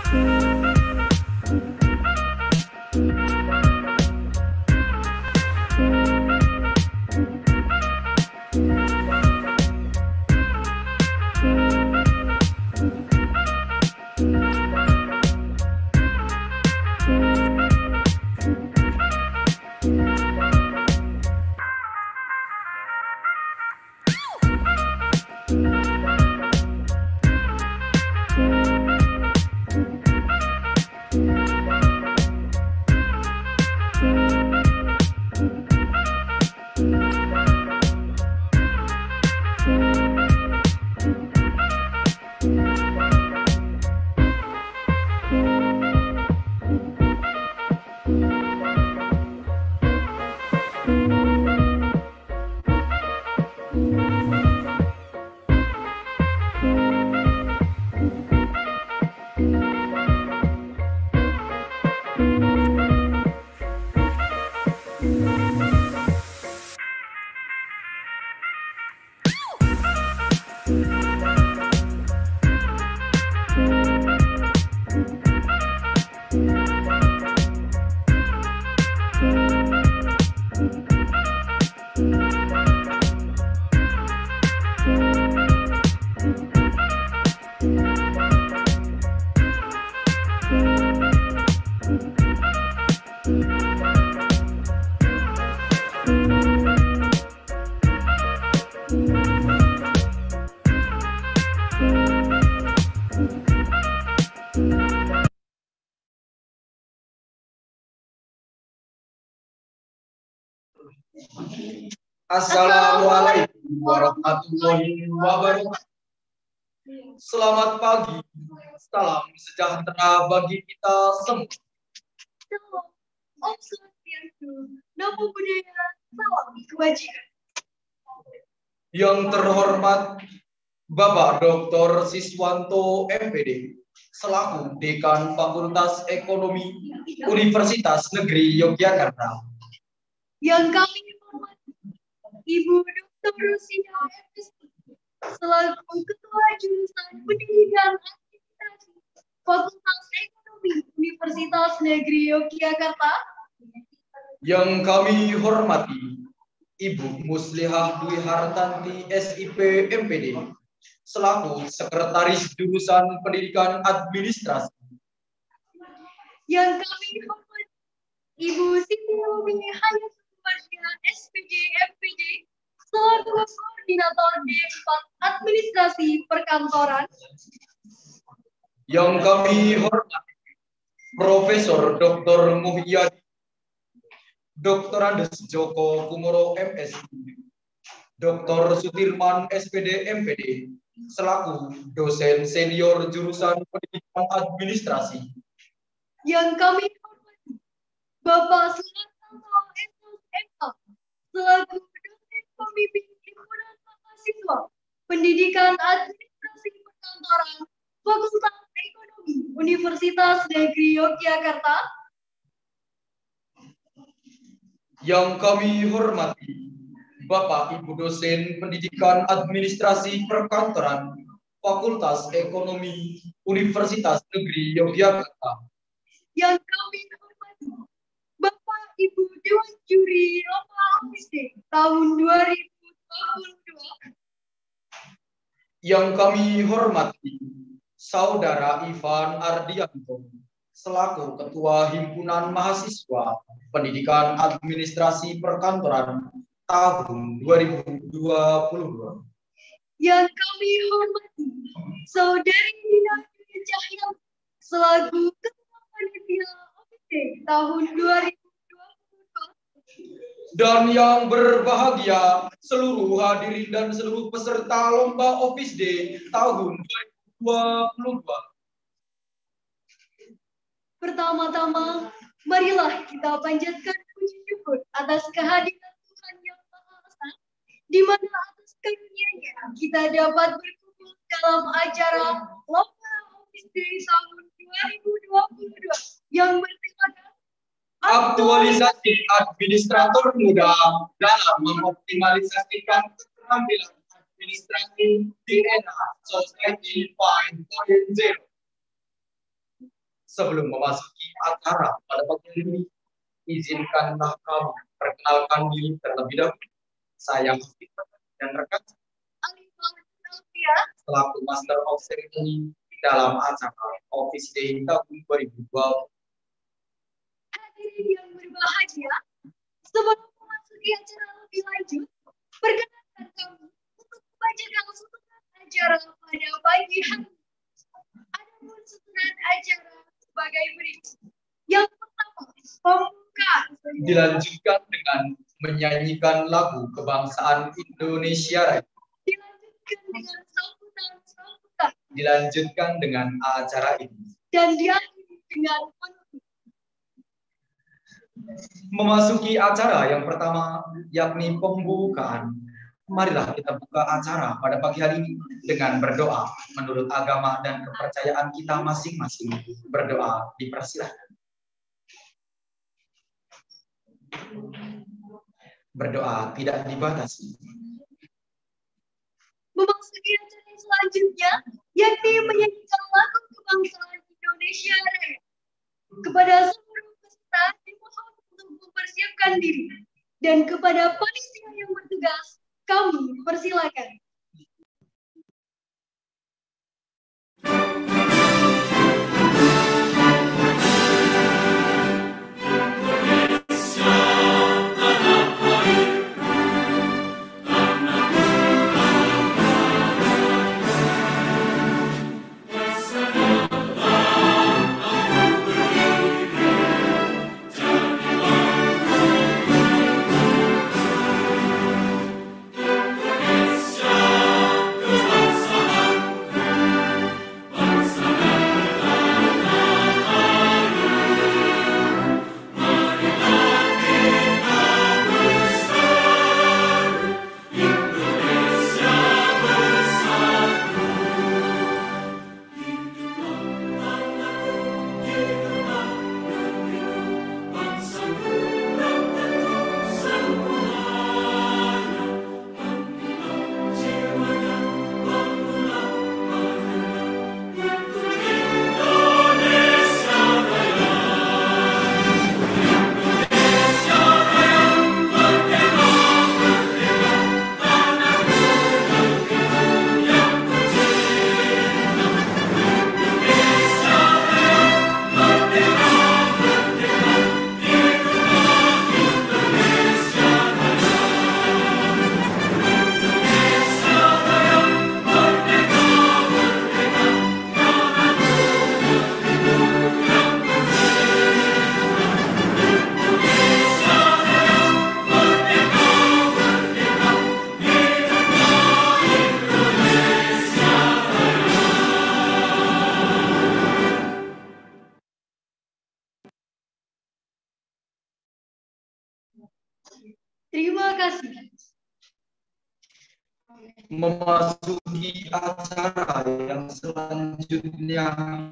Assalamualaikum warahmatullahi wabarakatuh. Selamat pagi, salam sejahtera bagi kita semua. Om Swastiastu, Namo Buddhaya, salam kebajikan. Yang terhormat Bapak Dr. Siswanto MPD, selaku Dekan Fakultas Ekonomi Universitas Negeri Yogyakarta. Yang kami hormati Ibu Dr. Rusina MSc, selaku Ketua Jurusan Pendidikan Administrasi Fakultas Ekonomi Universitas Negeri Yogyakarta. Yang kami hormati Ibu Muslihah Dwi Hartanti SIP MPD, selaku Sekretaris Jurusan Pendidikan Administrasi. Yang kami hormati Ibu Siti Rumi Hayat Warga SPJ MPD, selaku Koordinator D4 Administrasi Perkantoran. Yang kami hormati Profesor Dr. Muhyadi, Dr. Andes Joko Kumoro MSc, Dr. Sutirman SPD MPD, selaku dosen senior jurusan Pendidikan Administrasi. Yang kami hormati Bapak Sulanto MA, selaku dosen pembimbing himpunan mahasiswa Pendidikan Administrasi Perkantoran Fakultas Ekonomi Universitas Negeri Yogyakarta. Yang kami hormati Bapak Ibu dosen Pendidikan Administrasi Perkantoran Fakultas Ekonomi Universitas Negeri Yogyakarta. Yang kami hormati Bapak Ibu Dewan Juri Lomba OPSD tahun 2022. Yang kami hormati Saudara Ivan Ardianto, selaku Ketua Himpunan Mahasiswa Pendidikan Administrasi Perkantoran tahun 2022. Yang kami hormati Saudari Nina Cahya, selaku Ketua Panitia OPSD tahun 2022. Dan yang berbahagia seluruh hadirin dan seluruh peserta Lomba OPSD tahun 2022. Pertama-tama, marilah kita panjatkan puji syukur atas kehadiran Tuhan Yang Maha Esa, di mana atas karunia-Nya kita dapat berkumpul dalam acara Lomba OPSD tahun 2022 yang bertemakan Aktualisasi Administrator Muda dalam mengoptimalisasikan keterampilan administrasi di era Society 5.0. Sebelum memasuki acara pada pagi ini, izinkanlah kami perkenalkan diri terlebih dahulu. Saya Hafid dan rekan selaku Master of Ceremony dalam acara Office Day tahun 2020. Hadirin yang berbahagia, sebelum memasuki acara lebih lanjut, perkenalkan kami untuk membacakan susunan acara pada pagi hari. Adapun susunan acara sebagai berikut. Yang pertama, pembukaan. Dilanjutkan dengan menyanyikan lagu kebangsaan Indonesia Raya. Dilanjutkan dengan sambutan. Dilanjutkan dengan acara ini. Dan diakhiri dengan penutup. Memasuki acara yang pertama, yakni pembukaan. Marilah kita buka acara pada pagi hari ini dengan berdoa menurut agama dan kepercayaan kita masing-masing. Berdoa dipersilahkan. Berdoa tidak dibatasi. Memasuki acara selanjutnya, yakni menyanyikan lagu kebangsaan Indonesia Raya. Kepada seluruh peserta dimohon untuk mempersiapkan diri, dan kepada panitia yang bertugas, kami persilakan. Terima kasih. Memasuki acara yang selanjutnya,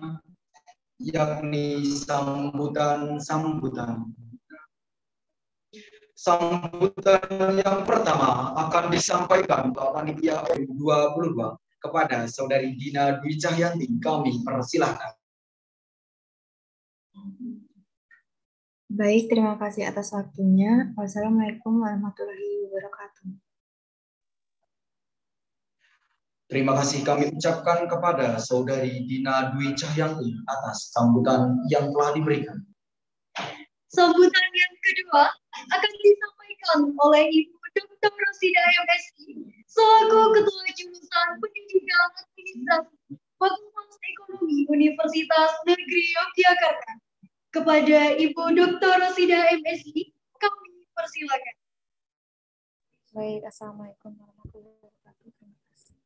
yakni sambutan. Sambutan yang pertama akan disampaikan Bapak Panitia 22 kepada Saudari Dina Dwi Cahyanti. Kami persilahkan. Baik, terima kasih atas waktunya. Wassalamualaikum warahmatullahi wabarakatuh. Terima kasih kami ucapkan kepada Saudari Dina Dwi Cahyanti atas sambutan yang telah diberikan. Sambutan yang kedua akan disampaikan oleh Ibu Dr. Rosida MSI selaku Ketua Jurusan Pendidikan Administrasi Fakultas Ekonomi Universitas Negeri Yogyakarta. Kepada Ibu Dr. Rosida MSI, kami persilakan. Baik, Assalamualaikum warahmatullahi wabarakatuh. Terima kasih.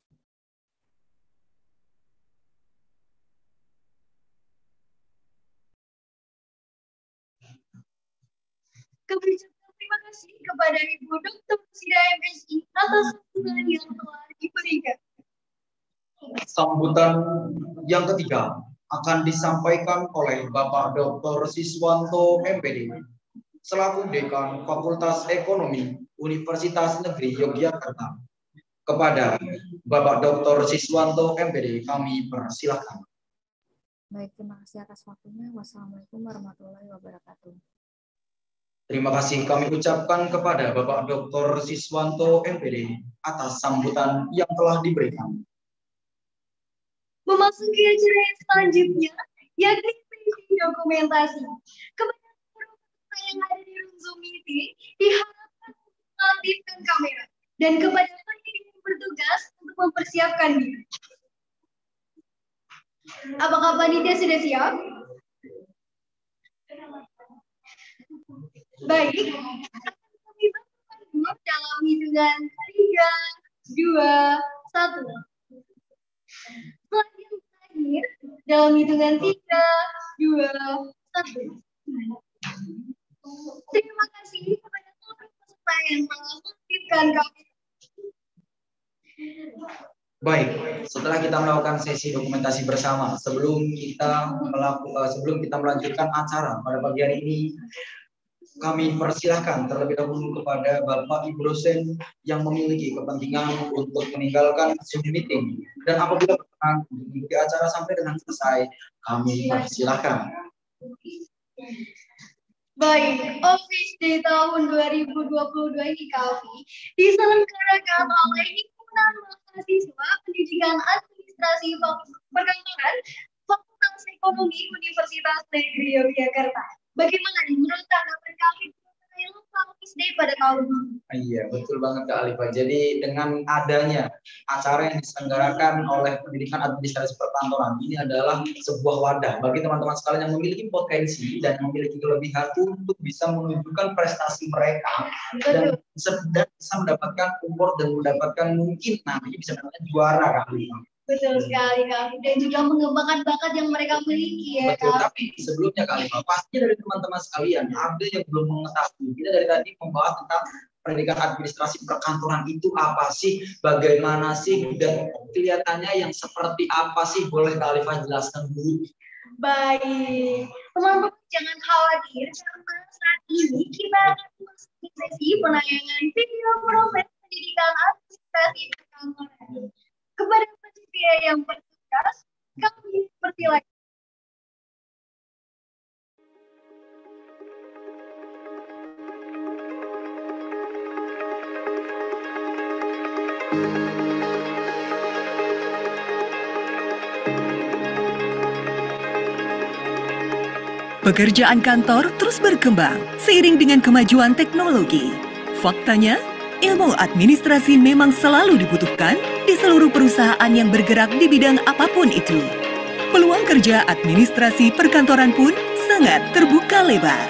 Terima kasih kepada Ibu Dr. Rosida MSI atas sambutan yang telah diberikan. Sambutan yang ketiga akan disampaikan oleh Bapak Dr. Siswanto MPD selaku Dekan Fakultas Ekonomi Universitas Negeri Yogyakarta. Kepada Bapak Dr. Siswanto MPD kami persilakan. Baik, terima kasih atas waktunya. Wassalamualaikum warahmatullahi wabarakatuh. Terima kasih kami ucapkan kepada Bapak Dr. Siswanto MPD atas sambutan yang telah diberikan. Memasuki acara yang selanjutnya, yakni briefing dokumentasi. Kepada seluruh peserta yang ada di room Zoom meeting, diharapkan mengaktifkan kamera. Dan kepada pendidik yang bertugas untuk mempersiapkan diri. Apakah panitia sudah siap? Baik, akan kami bantukan dulu dalam hitungan 3, 2, 1. Slide yang terakhir dalam hitungan 3, 2, 1. Terima kasih kepada seluruh peserta yang telah mengaktifkan kamera. Baik, setelah kita melakukan sesi dokumentasi bersama, sebelum kita melanjutkan acara pada pagi hari ini, kami persilahkan terlebih dahulu kepada Bapak Ibu dosen yang memiliki kepentingan untuk meninggalkan Zoom meeting. Dan apabila berkenan mengikuti acara sampai dengan selesai, kami persilahkan. Baik, Office Day tahun 2022 ini kami diselenggarakan oleh Himpunan Mahasiswa Pendidikan Administrasi Perkantoran Fakultas Ekonomi Universitas Negeri Yogyakarta. Bagaimana nih menurut tanggapan kami mengenai Office Day pada tahun ini? Iya, betul banget Kak Alifa. Jadi dengan adanya acara yang diselenggarakan oleh Pendidikan Administrasi Perkantoran, ini adalah sebuah wadah bagi teman-teman sekalian yang memiliki potensi dan memiliki kelebihan untuk bisa menunjukkan prestasi mereka dan bisa mendapatkan award dan mendapatkan mungkin nanti bisa mendapatkan juara Kak Alifa. Betul sekali Kak, dan juga mengembangkan bakat yang mereka miliki ya Betul, Kak. tapi sebelumnya Kak Alifa, pasti dari teman-teman sekalian ada yang belum mengetahui. Kita dari tadi membahas tentang pendidikan administrasi perkantoran itu apa sih, bagaimana sih, dan kelihatannya yang seperti apa sih, boleh Kak Alifa jelaskan dulu? Baik, teman-teman jangan khawatir karena saat ini kita akan memasuki sesi penayangan video profil pendidikan administrasi perkantoran. Kepada panitia yang bertugas, kami persilakan. Pekerjaan kantor terus berkembang seiring dengan kemajuan teknologi. Faktanya, ilmu administrasi memang selalu dibutuhkan di seluruh perusahaan yang bergerak di bidang apapun itu. Peluang kerja administrasi perkantoran pun sangat terbuka lebar.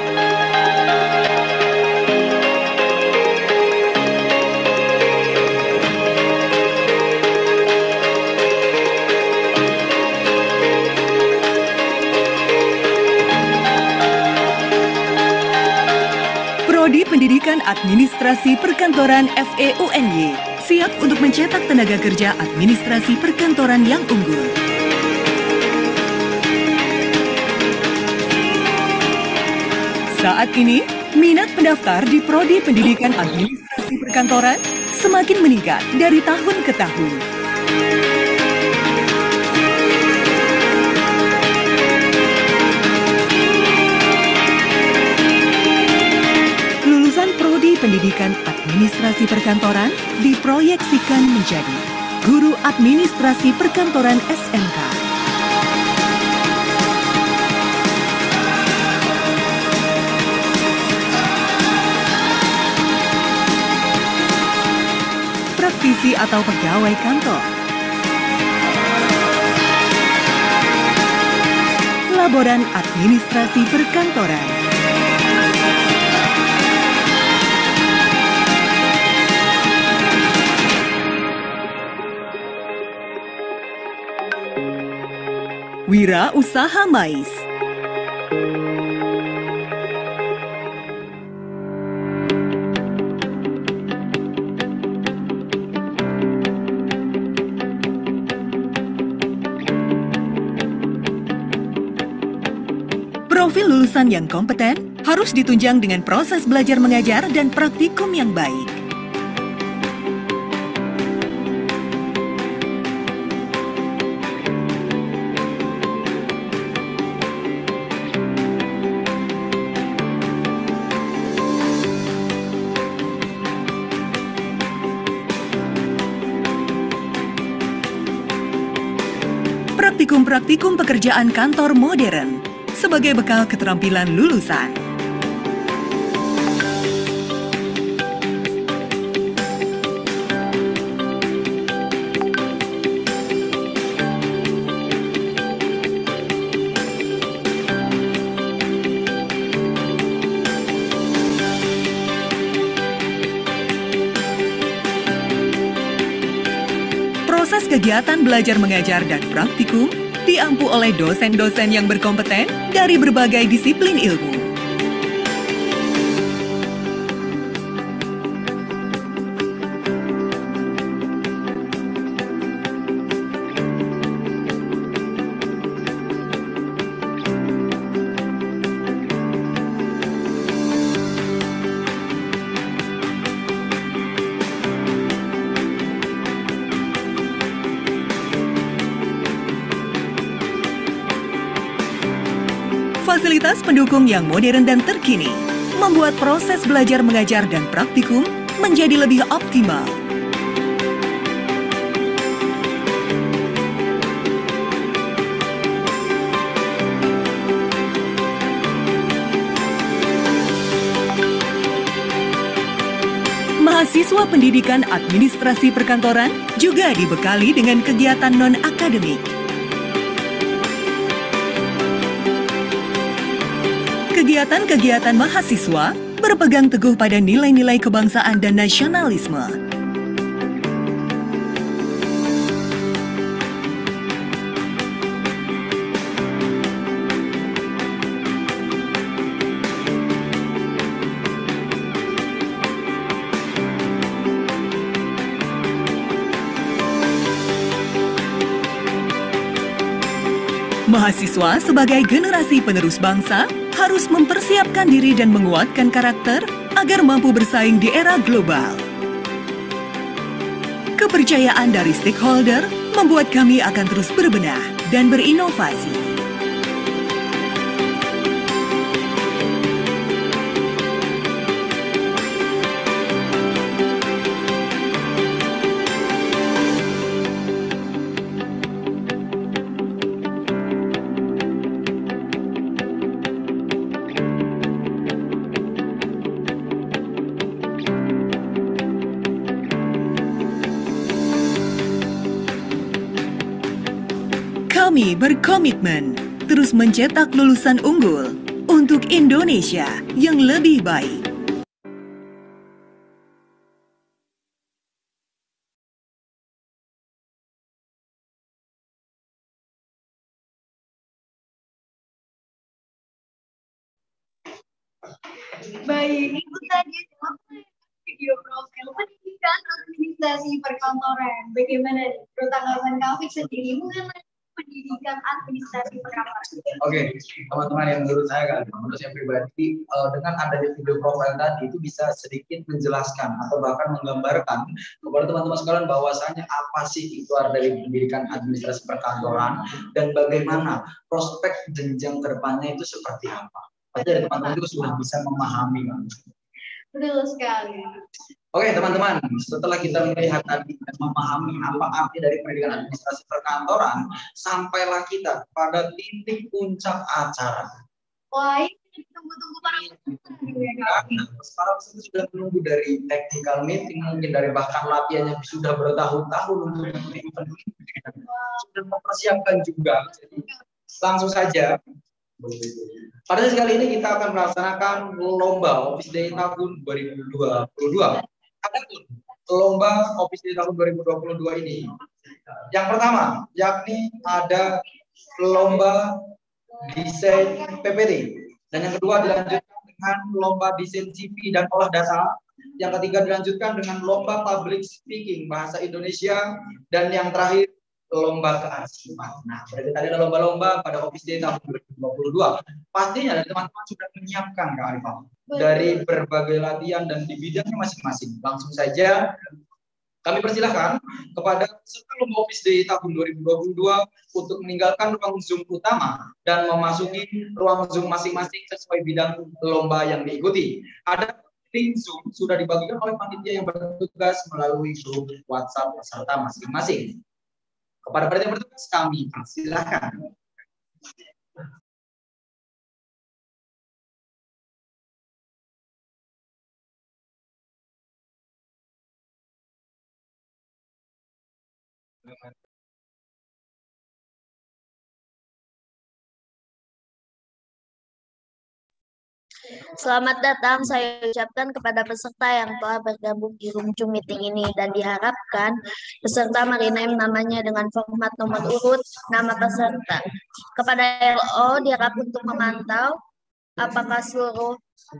Prodi Pendidikan Administrasi Perkantoran FEUNY siap untuk mencetak tenaga kerja administrasi perkantoran yang unggul. Saat ini, minat pendaftar di Prodi Pendidikan Administrasi Perkantoran semakin meningkat dari tahun ke tahun. Lulusan Prodi Pendidikan Administrasi Perkantoran diproyeksikan menjadi guru administrasi perkantoran SMK. Praktisi atau pegawai kantor. Laboran administrasi perkantoran. Wira Usaha Mais. Profil lulusan yang kompeten harus ditunjang dengan proses belajar mengajar dan praktikum yang baik. praktikum pekerjaan kantor modern sebagai bekal keterampilan lulusan. Proses kegiatan belajar mengajar dan praktikum diampu oleh dosen-dosen yang berkompeten dari berbagai disiplin ilmu. Fasilitas pendukung yang modern dan terkini membuat proses belajar mengajar dan praktikum menjadi lebih optimal. Mahasiswa pendidikan administrasi perkantoran juga dibekali dengan kegiatan non-akademik. Kegiatan-kegiatan mahasiswa berpegang teguh pada nilai-nilai kebangsaan dan nasionalisme. Mahasiswa sebagai generasi penerus bangsa harus mempersiapkan diri dan menguatkan karakter agar mampu bersaing di era global. Kepercayaan dari stakeholder membuat kami akan terus berbenah dan berinovasi. Kami berkomitmen terus mencetak lulusan unggul untuk Indonesia yang lebih baik. Baik, itu tadi video profil pendidikan administrasi perkantoran. Bagaimana nih tanggapan Kak sendiri mengenai pendidikan administrasi perkantoran? Oke, teman-teman, yang menurut saya pribadi, dengan adanya video profil tadi itu bisa sedikit menjelaskan atau bahkan menggambarkan kepada teman-teman sekalian bahwasanya apa sih itu dari pendidikan administrasi perkantoran dan bagaimana prospek jenjang kedepannya itu seperti apa. Pasti dari teman-teman itu sudah bisa memahami. Betul sekali. Oke teman-teman, setelah kita melihat tadi dan memahami apa arti dari pendidikan administrasi perkantoran, sampailah kita pada titik puncak acara. Wah, ini tunggu-tunggu para sekarang sudah menunggu dari technical meeting, mungkin dari bahkan latihannya sudah bertahun-tahun untuk sudah mempersiapkan juga. Jadi, langsung saja. Pada kali ini kita akan melaksanakan lomba Office Day tahun 2022. Adapun lomba Office Day tahun 2022 ini, yang pertama yakni ada lomba desain PPT, dan yang kedua dilanjutkan dengan lomba desain CV dan olah data, yang ketiga dilanjutkan dengan lomba public speaking bahasa Indonesia, dan yang terakhir lomba kearsipan. Nah, berarti tadi ada lomba-lomba pada Office Day tahun 2022. Pastinya dari teman-teman sudah menyiapkan Kak Arifah dari berbagai latihan dan di bidangnya masing-masing. Langsung saja kami persilahkan kepada peserta lomba Office Day tahun 2022 untuk meninggalkan ruang Zoom utama dan memasuki ruang Zoom masing-masing sesuai bidang lomba yang diikuti. Ada link Zoom sudah dibagikan oleh panitia yang bertugas melalui grup WhatsApp peserta masing-masing. Kepada panitia bertugas kami silakan. Selamat datang saya ucapkan kepada peserta yang telah bergabung di room Zoom meeting ini dan diharapkan peserta merename namanya dengan format nomor urut nama peserta. Kepada LO diharap untuk memantau apakah seluruh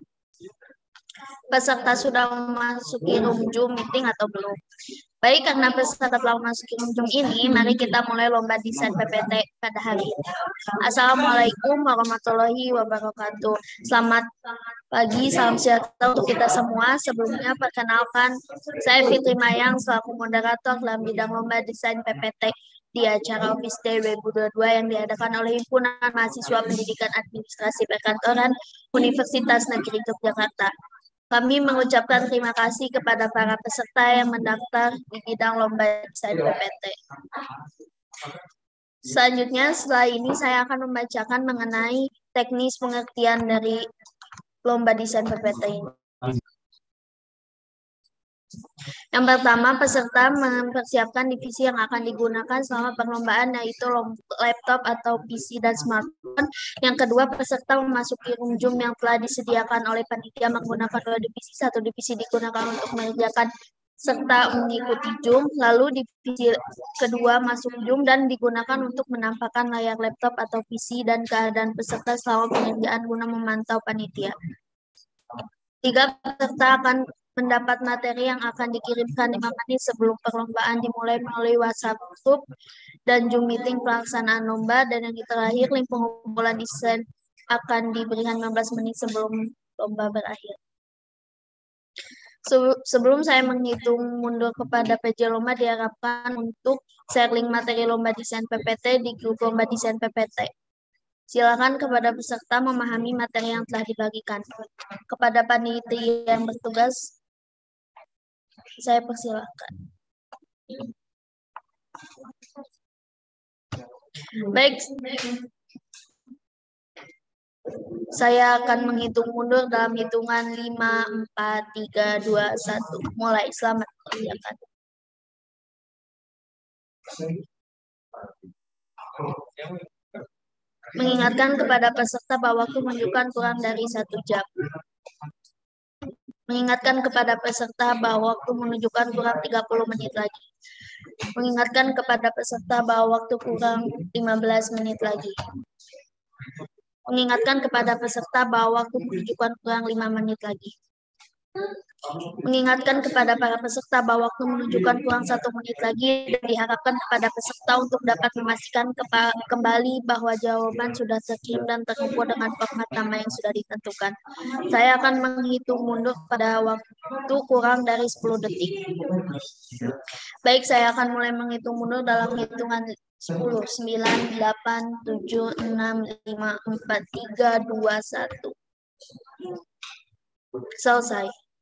peserta sudah memasuki room Zoom meeting atau belum. Baik, karena peserta telah memasuki room Zoom ini, mari kita mulai lomba desain PPT pada hari ini. Assalamualaikum warahmatullahi wabarakatuh. Selamat pagi, salam sejahtera untuk kita semua. Sebelumnya, perkenalkan, saya Fitri Mayang selaku moderator dalam bidang lomba desain PPT di acara Office Day 2022 yang diadakan oleh Himpunan Mahasiswa Pendidikan Administrasi Perkantoran Universitas Negeri Yogyakarta. Kami mengucapkan terima kasih kepada para peserta yang mendaftar di bidang lomba desain PPT. Selanjutnya, setelah ini saya akan membacakan mengenai teknis pengertian dari lomba desain PPT ini. Yang pertama, peserta mempersiapkan divisi yang akan digunakan selama perlombaan, yaitu laptop atau PC dan smartphone. Yang kedua, peserta memasuki room Zoom yang telah disediakan oleh panitia menggunakan dua divisi. Satu divisi digunakan untuk mengerjakan serta mengikuti Zoom, lalu divisi kedua masuk Zoom dan digunakan untuk menampakkan layar laptop atau PC dan keadaan peserta selama pengerjaan guna memantau panitia. Tiga, peserta akan mendapat materi yang akan dikirimkan 5 menit sebelum perlombaan dimulai melalui WhatsApp group dan Zoom meeting pelaksanaan lomba. Dan yang terakhir, link pengumpulan desain akan diberikan 15 menit sebelum lomba berakhir. Sebelum saya menghitung mundur kepada PJ Lomba, diharapkan untuk share link materi lomba desain PPT di grup lomba desain PPT. Silakan kepada peserta memahami materi yang telah dibagikan. Kepada panitia yang bertugas, saya persilakan. Baik, saya akan menghitung mundur dalam hitungan 5, 4, 3, 2, 1. Mulai, selamat mengerjakan. Mengingatkan kepada peserta bahwa waktu menunjukkan kurang dari 1 jam. Mengingatkan kepada peserta bahwa waktu menunjukkan kurang 30 menit lagi. Mengingatkan kepada peserta bahwa waktu kurang 15 menit lagi. Mengingatkan kepada peserta bahwa waktu menunjukkan kurang 5 menit lagi. Mengingatkan kepada para peserta bahwa waktu menunjukkan kurang 1 menit lagi dan diharapkan kepada peserta untuk dapat memastikan kembali bahwa jawaban sudah terkirim dan terkumpul dengan format nama yang sudah ditentukan. Saya akan menghitung mundur pada waktu kurang dari 10 detik. Baik, saya akan mulai menghitung mundur dalam hitungan 10, 9, 8, 7, 6, 5, 4, 3, 2, 1. Selesai.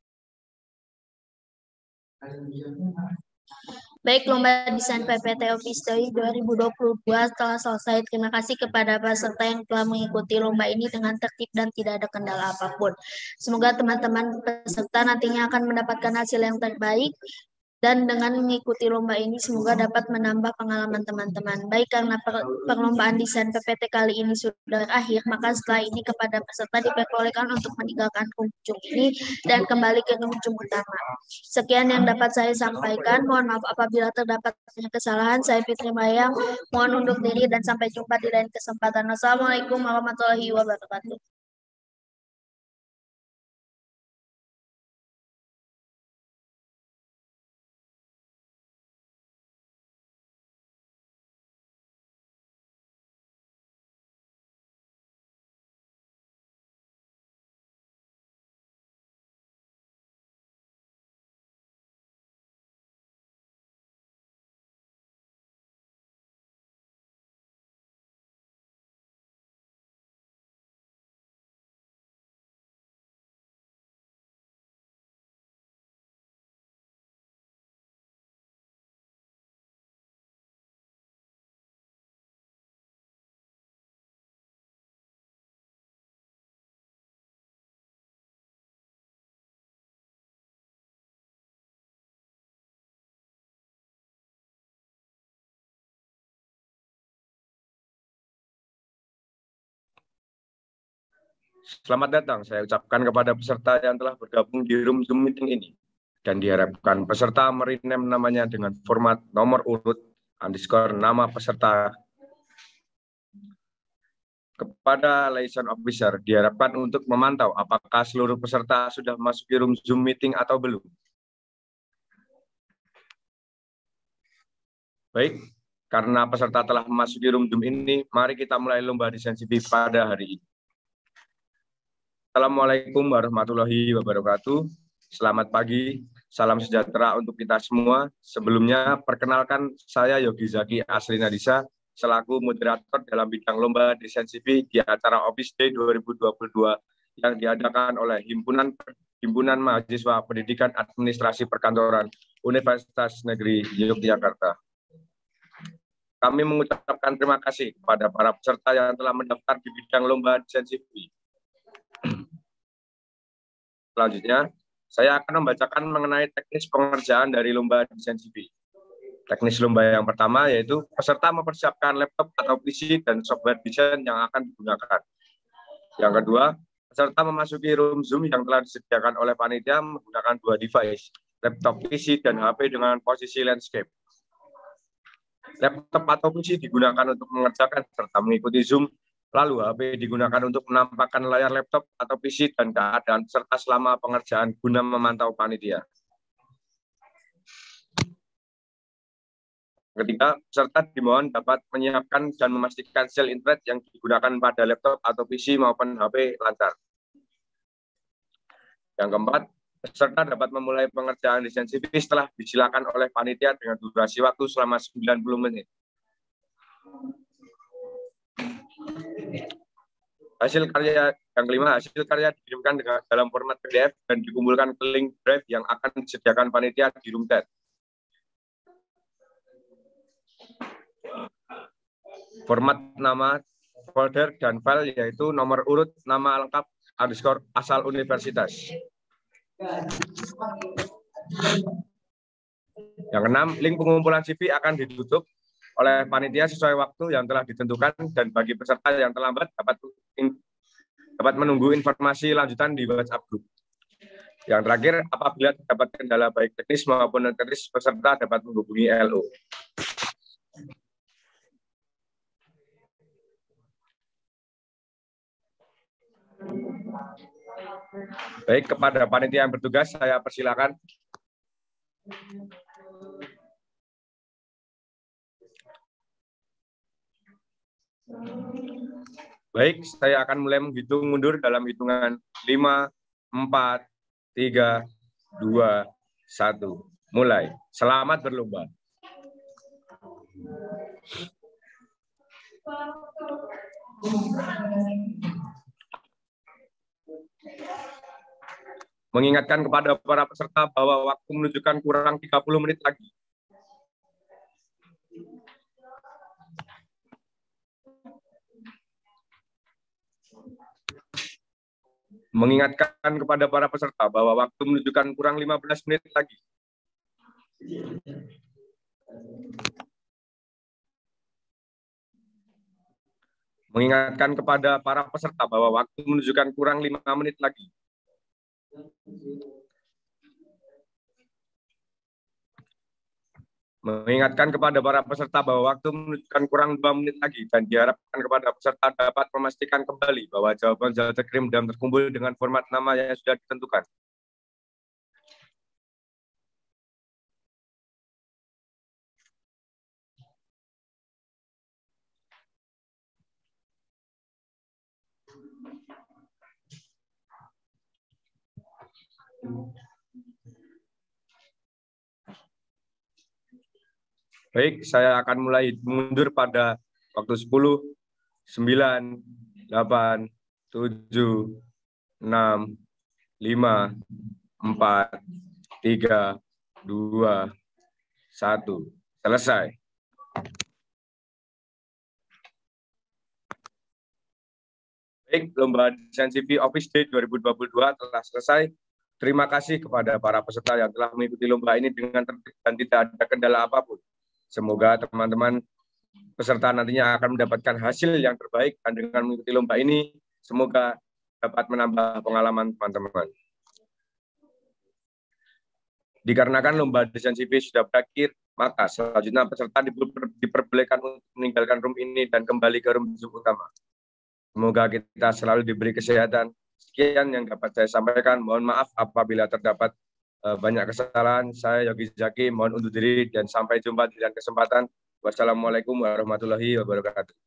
Baik, lomba desain PPT Office Day 2022 telah selesai. Terima kasih kepada peserta yang telah mengikuti lomba ini dengan tertib dan tidak ada kendala apapun. Semoga teman-teman peserta nantinya akan mendapatkan hasil yang terbaik. Dan dengan mengikuti lomba ini semoga dapat menambah pengalaman teman-teman. Baik, karena perlombaan desain PPT kali ini sudah berakhir, maka setelah ini kepada peserta diperbolehkan untuk meninggalkan room Zoom ini dan kembali ke room Zoom utama. Sekian yang dapat saya sampaikan. Mohon maaf apabila terdapat kesalahan. Saya Fitri Mayang. Mohon undur diri dan sampai jumpa di lain kesempatan. Wassalamualaikum warahmatullahi wabarakatuh. Selamat datang saya ucapkan kepada peserta yang telah bergabung di room Zoom meeting ini. Dan diharapkan peserta merename namanya dengan format nomor urut _ nama peserta. Kepada liaison officer diharapkan untuk memantau apakah seluruh peserta sudah memasuki room Zoom meeting atau belum. Baik, karena peserta telah memasuki room Zoom ini, mari kita mulai lomba desain CV pada hari ini. Assalamualaikum warahmatullahi wabarakatuh. Selamat pagi, salam sejahtera untuk kita semua. Sebelumnya, perkenalkan saya Yogi Zaki Asrinadisa, selaku moderator dalam bidang lomba desain CV di acara Office Day 2022 yang diadakan oleh Himpunan Mahasiswa Pendidikan Administrasi Perkantoran Universitas Negeri Yogyakarta. Kami mengucapkan terima kasih kepada para peserta yang telah mendaftar di bidang lomba desain CV. Selanjutnya, saya akan membacakan mengenai teknis pengerjaan dari lomba desain CV. Teknis lomba yang pertama yaitu peserta mempersiapkan laptop atau PC dan software desain yang akan digunakan. Yang kedua, peserta memasuki room Zoom yang telah disediakan oleh panitia menggunakan 2 device, laptop PC dan HP dengan posisi landscape. Laptop atau PC digunakan untuk mengerjakan serta mengikuti Zoom, lalu HP digunakan untuk menampakkan layar laptop atau PC dan keadaan peserta selama pengerjaan guna memantau panitia. Ketiga, peserta dimohon dapat menyiapkan dan memastikan sel internet yang digunakan pada laptop atau PC maupun HP lancar. Yang keempat, peserta dapat memulai pengerjaan desain CV setelah disilakan oleh panitia dengan durasi waktu selama 90 menit. Hasil karya yang kelima, hasil karya dikirimkan dalam format PDF dan dikumpulkan ke link drive yang akan disediakan panitia di room chat. Format nama, folder, dan file yaitu nomor urut, nama lengkap, _ asal universitas. Yang keenam, link pengumpulan CV akan ditutup oleh panitia sesuai waktu yang telah ditentukan dan bagi peserta yang terlambat dapat menunggu informasi lanjutan di WhatsApp group. Yang terakhir, apabila terdapat kendala baik teknis maupun non teknis, peserta dapat menghubungi LO. Baik, kepada panitia yang bertugas, saya persilakan. Baik, saya akan mulai menghitung mundur dalam hitungan 5, 4, 3, 2, 1. Mulai. Selamat berlomba. Mengingatkan kepada para peserta bahwa waktu menunjukkan kurang 30 menit lagi. Mengingatkan kepada para peserta bahwa waktu menunjukkan kurang 15 menit lagi. Mengingatkan kepada para peserta bahwa waktu menunjukkan kurang 5 menit lagi. Mengingatkan kepada para peserta bahwa waktu menunjukkan kurang 2 menit lagi dan diharapkan kepada peserta dapat memastikan kembali bahwa jawaban sudah terkirim dan terkumpul dengan format nama yang sudah ditentukan. Baik, saya akan mulai mundur pada waktu 10, 9, 8, 7, 6, 5, 4, 3, 2, 1. Selesai. Baik, lomba desain CV Office Day 2022 telah selesai. Terima kasih kepada para peserta yang telah mengikuti lomba ini dengan tertib dan tidak ada kendala apapun. Semoga teman-teman peserta nantinya akan mendapatkan hasil yang terbaik dan dengan mengikuti lomba ini, semoga dapat menambah pengalaman teman-teman. Dikarenakan lomba desain CV sudah berakhir, maka selanjutnya peserta diperbolehkan untuk meninggalkan room ini dan kembali ke room Zoom utama. Semoga kita selalu diberi kesehatan. Sekian yang dapat saya sampaikan. Mohon maaf apabila terdapat banyak kesalahan. Saya Yogi Zaki, mohon undur diri dan sampai jumpa di lain kesempatan. Wassalamualaikum warahmatullahi wabarakatuh.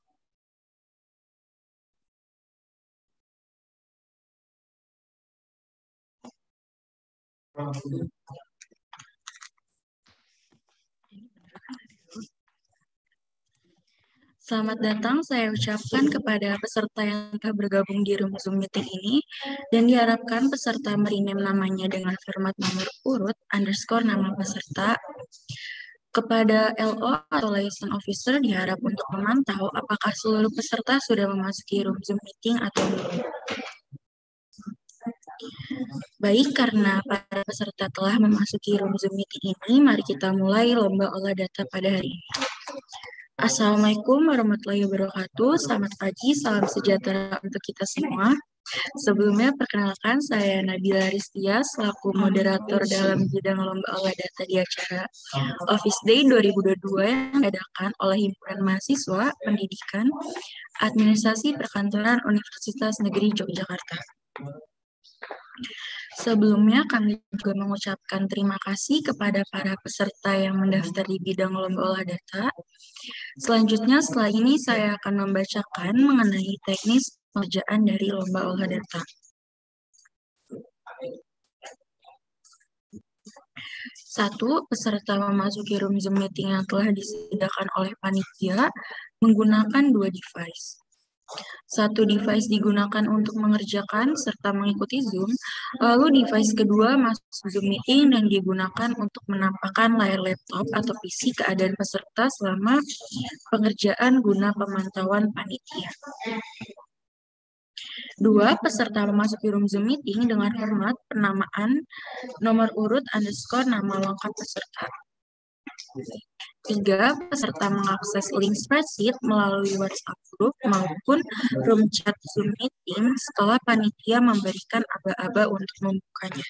Selamat datang saya ucapkan kepada peserta yang telah bergabung di room Zoom meeting ini dan diharapkan peserta merename namanya dengan format nomor urut _ nama peserta. Kepada LO atau liaison officer diharap untuk memantau apakah seluruh peserta sudah memasuki room Zoom meeting atau belum. Baik, karena para peserta telah memasuki room Zoom meeting ini, mari kita mulai lomba olah data pada hari ini. Assalamualaikum warahmatullahi wabarakatuh. Selamat pagi, salam sejahtera untuk kita semua. Sebelumnya, perkenalkan saya Nabila Rizkia selaku moderator dalam bidang lomba olah data di acara Office Day 2022 yang diadakan oleh Himpunan Mahasiswa Pendidikan Administrasi Perkantoran Universitas Negeri Yogyakarta. Sebelumnya, kami juga mengucapkan terima kasih kepada para peserta yang mendaftar di bidang lomba olah data. Selanjutnya, setelah ini saya akan membacakan mengenai teknis pengerjaan dari lomba olah data. Satu, peserta memasuki room Zoom meeting yang telah disediakan oleh panitia menggunakan 2 device. Satu device digunakan untuk mengerjakan serta mengikuti Zoom, lalu device kedua masuk Zoom meeting dan digunakan untuk menampakkan layar laptop atau PC keadaan peserta selama pengerjaan guna pemantauan panitia. Dua, peserta memasuki room Zoom meeting dengan format penamaan nomor urut _ nama lengkap peserta. 3. Peserta mengakses link spreadsheet melalui WhatsApp group maupun room chat Zoom meeting setelah panitia memberikan aba-aba untuk membukanya.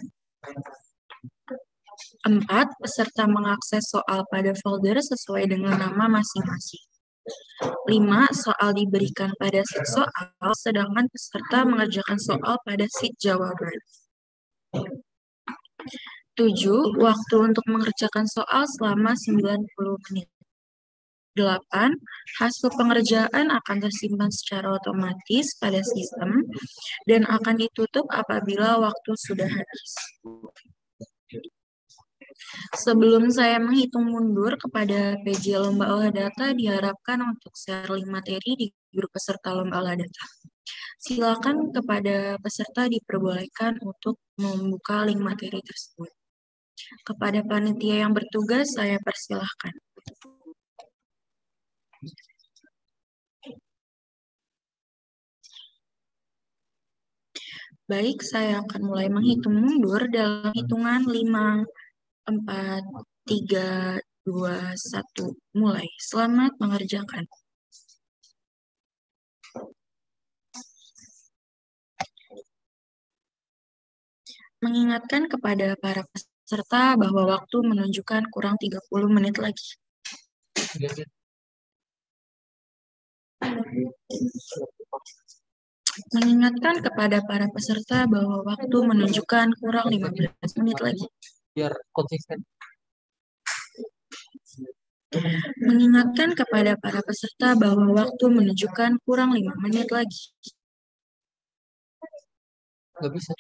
4. Peserta mengakses soal pada folder sesuai dengan nama masing-masing. 5. Soal diberikan pada sheet soal, sedangkan peserta mengerjakan soal pada sheet jawaban. 7. Waktu untuk mengerjakan soal selama 90 menit. 8. Hasil pengerjaan akan tersimpan secara otomatis pada sistem dan akan ditutup apabila waktu sudah habis. Sebelum saya menghitung mundur kepada PJ Lomba Olah Data, diharapkan untuk share link materi di grup peserta Lomba Olah Data. Silakan kepada peserta diperbolehkan untuk membuka link materi tersebut. Kepada panitia yang bertugas, saya persilahkan. Baik, saya akan mulai menghitung mundur dalam hitungan 5, 4, 3, 2, 1. Mulai. Selamat mengerjakan. Mengingatkan kepada para peserta bahwa waktu menunjukkan kurang 30 menit lagi. Mengingatkan kepada para peserta bahwa waktu menunjukkan kurang 15 menit lagi. Biar konsisten. Mengingatkan kepada para peserta bahwa waktu menunjukkan kurang 5 menit lagi. Nggak bisa.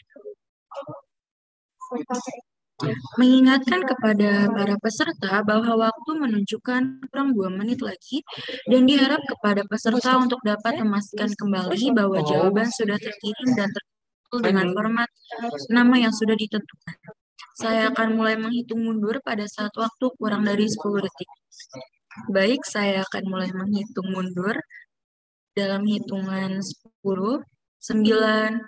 Mengingatkan kepada para peserta bahwa waktu menunjukkan kurang 2 menit lagi dan diharap kepada peserta untuk dapat memastikan kembali bahwa jawaban sudah terkirim dan terkumpul dengan format nama yang sudah ditentukan. Saya akan mulai menghitung mundur pada saat waktu kurang dari 10 detik. Baik, saya akan mulai menghitung mundur dalam hitungan 10, 9, 8,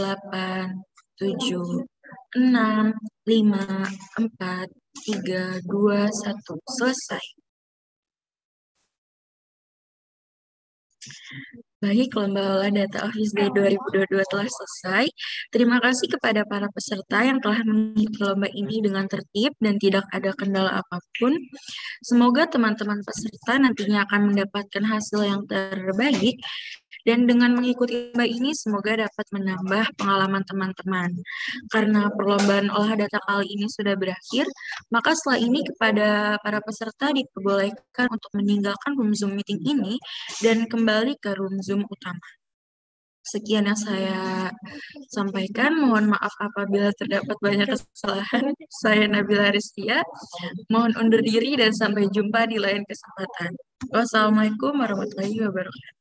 7, 6, 5, 4, 3, 2, 1. Selesai. Baik, lomba olah data Office Day 2022 telah selesai. Terima kasih kepada para peserta yang telah mengikuti lomba ini dengan tertib dan tidak ada kendala apapun. Semoga teman-teman peserta nantinya akan mendapatkan hasil yang terbaik. Dan dengan mengikuti lomba ini, semoga dapat menambah pengalaman teman-teman. Karena perlombaan olah data kali ini sudah berakhir, maka setelah ini kepada para peserta diperbolehkan untuk meninggalkan room Zoom meeting ini dan kembali ke room Zoom utama. Sekian yang saya sampaikan. Mohon maaf apabila terdapat banyak kesalahan. Saya Nabila Rizkia. Mohon undur diri dan sampai jumpa di lain kesempatan. Wassalamualaikum warahmatullahi wabarakatuh.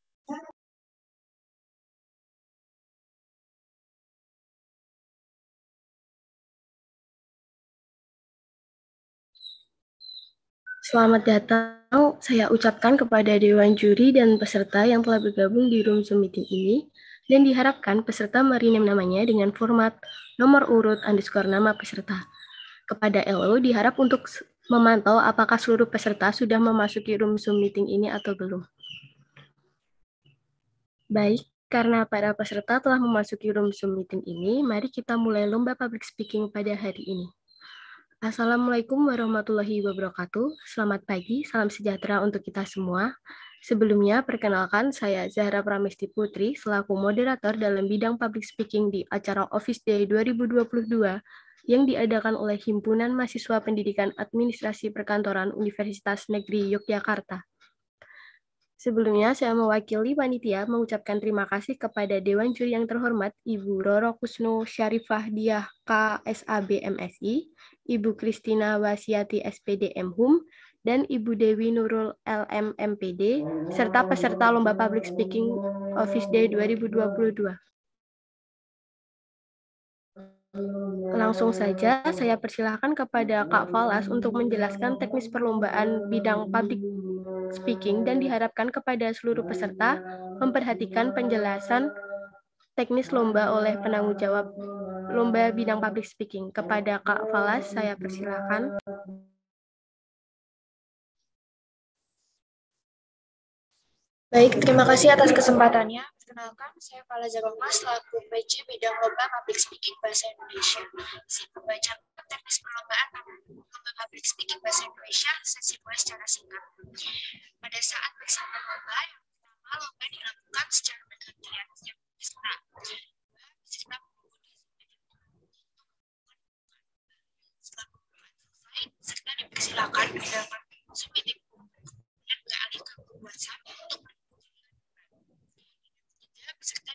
Selamat datang, saya ucapkan kepada Dewan Juri dan peserta yang telah bergabung di room Zoom meeting ini, dan diharapkan peserta merename namanya dengan format nomor urut _ nama peserta. Kepada LO diharap untuk memantau apakah seluruh peserta sudah memasuki room Zoom meeting ini atau belum. Baik, karena para peserta telah memasuki room Zoom meeting ini, mari kita mulai lomba public speaking pada hari ini. Assalamualaikum warahmatullahi wabarakatuh. Selamat pagi, salam sejahtera untuk kita semua. Sebelumnya, perkenalkan saya Zahra Pramesti Putri selaku moderator dalam bidang public speaking di acara Office Day 2022 yang diadakan oleh Himpunan Mahasiswa Pendidikan Administrasi Perkantoran Universitas Negeri Yogyakarta. Sebelumnya, saya mewakili panitia mengucapkan terima kasih kepada Dewan Juri yang terhormat, Ibu Roro Kusno Syarifah Diah KSAB MSI, Ibu Kristina Wasiati SPD MHUM, dan Ibu Dewi Nurul LM MPD, serta peserta Lomba Public Speaking Office Day 2022. Langsung saja, saya persilahkan kepada Kak Falas untuk menjelaskan teknis perlombaan bidang public speaking dan diharapkan kepada seluruh peserta memperhatikan penjelasan teknis lomba oleh penanggung jawab lomba bidang public speaking. Kepada Kak Falas, saya persilahkan. Baik, terima kasih atas kesempatannya. Perkenalkan, saya Fala Zabama selaku PC Bidang Lomba Public Speaking Bahasa Indonesia. Saya membacakan teknis perlombaan Lomba Public Speaking Bahasa Indonesia sesi mulai secara singkat. Pada saat pelaksanaan lomba, yang pertama lomba dilakukan secara bergantian. Yang peserta peserta setelah pembukaan selesai, peserta dipersilakan mendengarkan Zoom meeting dan beralihkan ke WhatsApp untuk peserta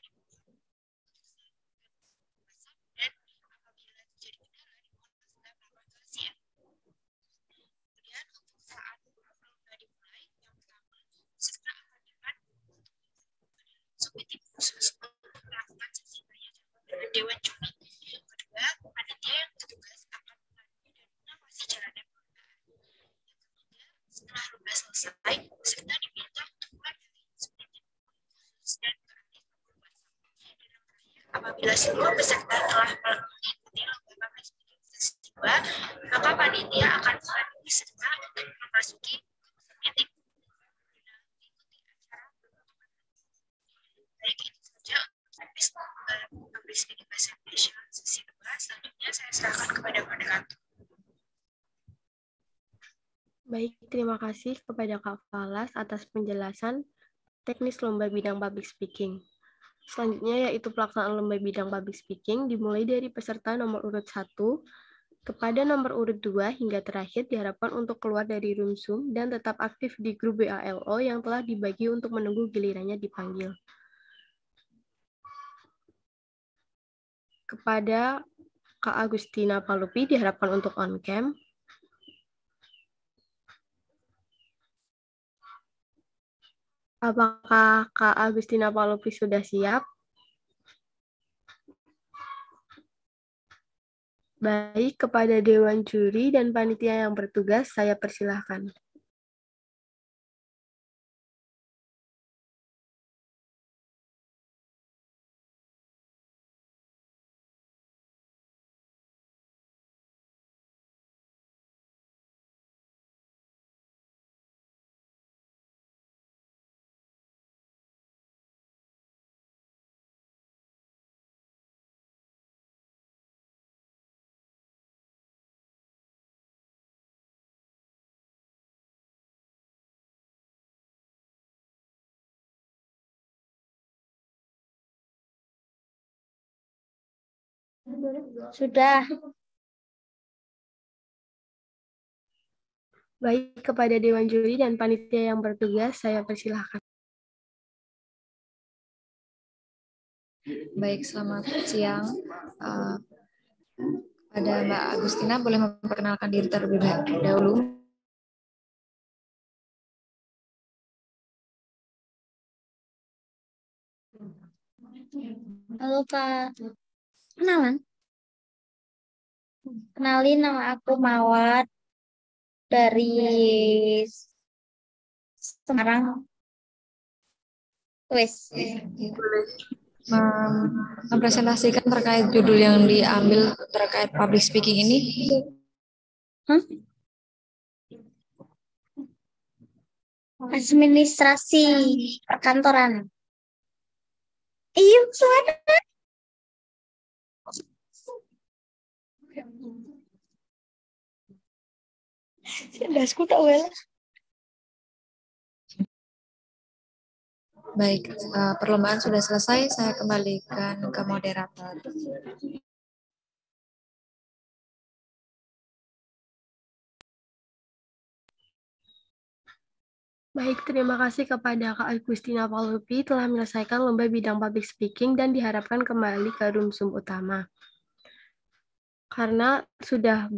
dan apabila terjadi kendala dimohon peserta melakukan kesaksian. Kemudian untuk saat lomba dimulai, yang pertama peserta akan dapat Zoom meeting khusus untuk melakukan sesi tanya jawab dengan Dewan Juri. Kedua, panitia yang bertugas akan memandu dan mengawasi jalannya perlombaan. Yang ketiga, setelah lomba selesai, peserta diminta untuk keluar dari Zoom meeting khusus dan apabila seluruh peserta telah mengikuti lomba public speaking sesi 2, maka panitia akan memandu peserta untuk memasuki meeting guna mengikuti acara penutupan. Baik, itu saja teknis public speaking bahasa Indonesia sesi 2. Selanjutnya saya serahkan kepada moderator. Baik, terima kasih kepada Kak Falas atas penjelasan teknis lomba bidang public speaking. Selanjutnya yaitu pelaksanaan lomba bidang public speaking dimulai dari peserta nomor urut 1 kepada nomor urut 2 hingga terakhir diharapkan untuk keluar dari room Zoom dan tetap aktif di grup WALO yang telah dibagi untuk menunggu gilirannya dipanggil. Kepada Kak Agustina Palupi diharapkan untuk on cam. Apakah Kak Agustina Palupi sudah siap? Baik, kepada Dewan Juri dan panitia yang bertugas, saya persilahkan. Sudah. Baik, kepada Dewan Juri dan Panitia yang bertugas, saya persilahkan. Baik, selamat siang. Pada Mbak Agustina, boleh memperkenalkan diri terlebih dahulu. Halo Kak. Kenalan? Kenalin, nama aku Mawar dari Semarang. Wes. Mempresentasikan terkait judul yang diambil terkait public speaking ini. Administrasi perkantoran. Iya, suara. Dasku tak well. Baik, perlombaan sudah selesai. Saya kembalikan ke moderator. Baik, terima kasih kepada Kak Agustina Palupi telah menyelesaikan lomba bidang public speaking dan diharapkan kembali ke room Zoom utama. Karena sudah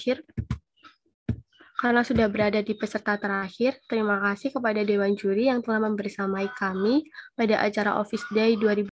berada di peserta terakhir, terima kasih kepada Dewan Juri yang telah membersamai kami pada acara Office Day 2020.